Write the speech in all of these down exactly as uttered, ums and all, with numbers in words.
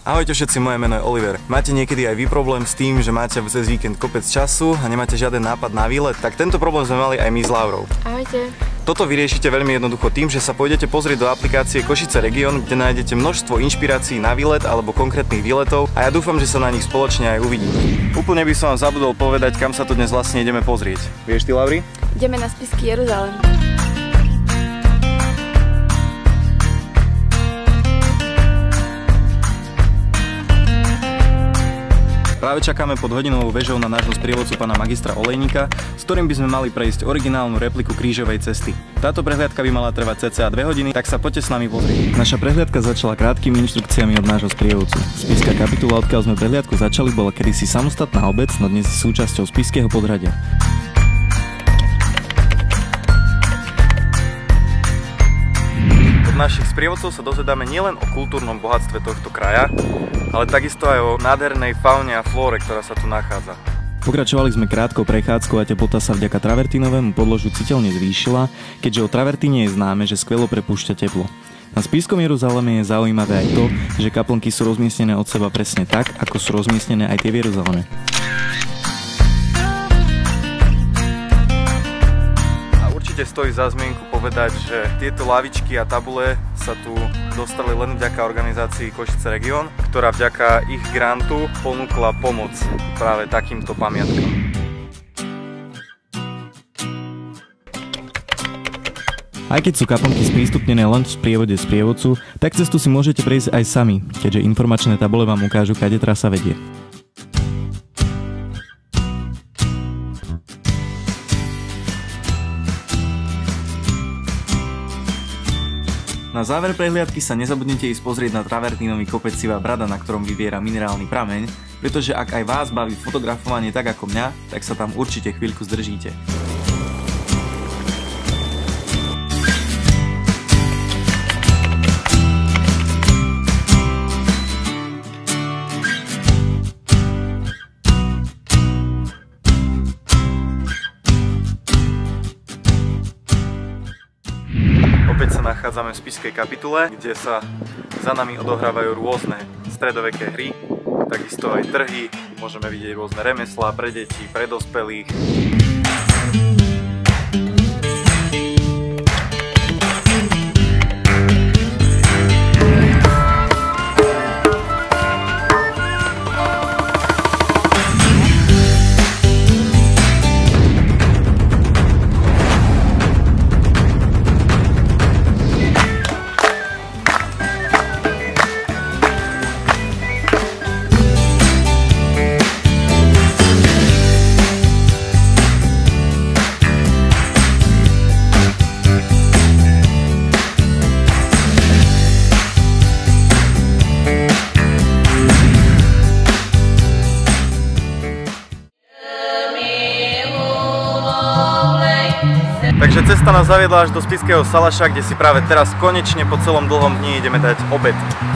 Ahojte všetci, moje meno je Oliver. Máte niekedy aj vy problém s tým, že máte cez víkend kopec času a nemáte žiaden nápad na výlet? Tak tento problém sme mali aj my s Laurou. Ahojte. Toto vyriešite veľmi jednoducho tým, že sa pôjdete pozrieť do aplikácie Košice Region, kde nájdete množstvo inšpirácií na výlet alebo konkrétnych výletov a ja dúfam, že sa na nich spoločne aj uvidíme. Úplne by som vám zabudol povedať, kam sa to dnes vlastne ideme pozrieť. Vieš ty, Lauri? Ideme na Spisky Jeruzalém. Práve čakáme pod hodinovou vežou na nášho sprievodcu pána magistra Olejníka, s ktorým by sme mali prejsť originálnu repliku krížovej cesty. Táto prehliadka by mala trvať cca dve hodiny, tak sa poďte s nami pozrieť. Naša prehliadka začala krátkými inštrukciami od nášho sprievodcu. Spišská kapitula, odkiaľ sme prehliadku začali, bola kedysi samostatná obec, no dnes je súčasťou Spišského podhradia. Našich sprievodcov sa dozvedáme nielen o kultúrnom bohatstve tohto kraja, ale takisto aj o nádhernej faune a flóre, ktorá sa tu nachádza. Pokračovali sme krátkou prechádzkou a teplota sa vďaka travertínovému podložiu citeľne zvýšila, keďže o travertíne je známe, že skvelo prepúšťa teplo. Na Spišskom Jeruzaleme je zaujímavé aj to, že kaplnky sú rozmiestnené od seba presne tak, ako sú rozmiestnené aj tie v Jeruzaleme. Stojí za zmienku povedať, že tieto lavičky a tabule sa tu dostali len vďaka organizácii Košice Region, ktorá vďaka ich grantu ponúkla pomoc práve takýmto pamiatkám. Aj keď sú kaplnky sprístupnené len v sprievode sprievodcu, tak cestu si môžete prejsť aj sami, keďže informačné tabule vám ukážu, kade trasa vedie. Na záver prehliadky sa nezabudnite ísť pozrieť na travertínový kopec Sivá brada, na ktorom vyviera minerálny prameň, pretože ak aj vás baví fotografovanie tak ako mňa, tak sa tam určite chvíľku zdržíte. Opäť sa nachádzame v Spišskej kapitule, kde sa za nami odohrávajú rôzne stredoveké hry, takisto aj trhy, môžeme vidieť rôzne remeslá pre deti, pre dospelých. Takže cesta nás zaviedla až do Spišského Salaša, kde si práve teraz konečne po celom dlhom dni ideme dať obed.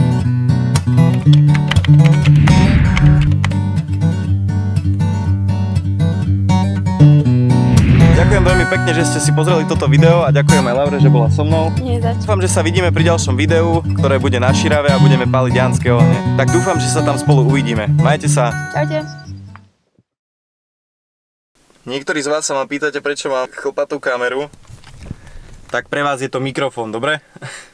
Ďakujem veľmi pekne, že ste si pozreli toto video a ďakujem aj Laure, že bola so mnou. Nie zač. Dúfam, že sa vidíme pri ďalšom videu, ktoré bude na Širave a budeme páliť jánske ohne. Tak dúfam, že sa tam spolu uvidíme. Majte sa. Čaute. Niektorí z vás sa ma pýtate, prečo mám chlpatú kameru. Tak pre vás je to mikrofón, dobre?